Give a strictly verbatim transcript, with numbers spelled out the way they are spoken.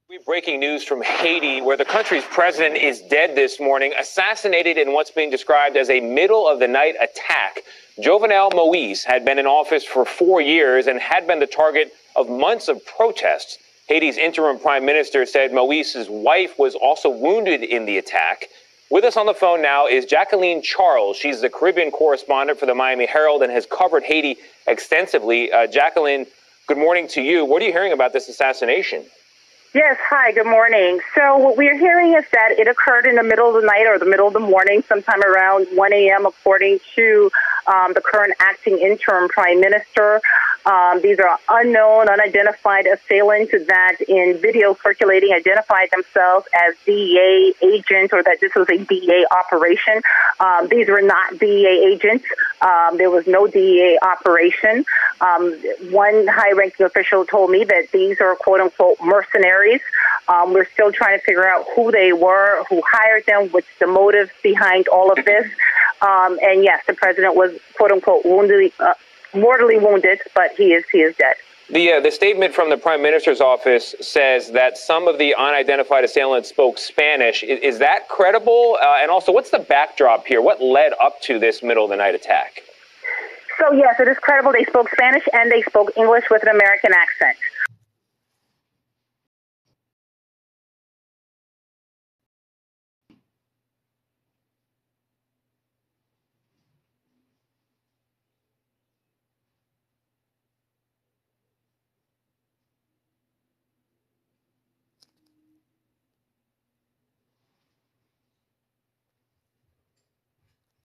Breaking news from Haiti, where the country's president is dead this morning, assassinated in what's being described as a middle-of-the-night attack. Jovenel Moise had been in office for four years and had been the target of months of protests. Haiti's interim prime minister said Moise's wife was also wounded in the attack. With us on the phone now is Jacqueline Charles. She's the Caribbean correspondent for the Miami Herald and has covered Haiti extensively. Uh, Jacqueline, good morning to you. What are you hearing about this assassination? Yes, hi, good morning. So what we're hearing is that it occurred in the middle of the night or the middle of the morning, sometime around one a m, according to um, the current acting interim prime minister. Um, these are unknown, unidentified assailants that in video circulating identified themselves as D E A agents, or that this was a D E A operation. Um, these were not D E A agents. Um, there was no D E A operation. Um, one high-ranking official told me that these are quote-unquote mercenaries. Um, we're still trying to figure out who they were, who hired them, what's the motive behind all of this. Um, and yes, the president was quote-unquote wounded, uh, mortally wounded, but he is he is dead. The uh, the statement from the prime minister's office says that some of the unidentified assailants spoke Spanish. Is, is that credible? Uh, and also, what's the backdrop here? What led up to this middle-of-the-night attack? So yes, it is credible. They spoke Spanish and they spoke English with an American accent.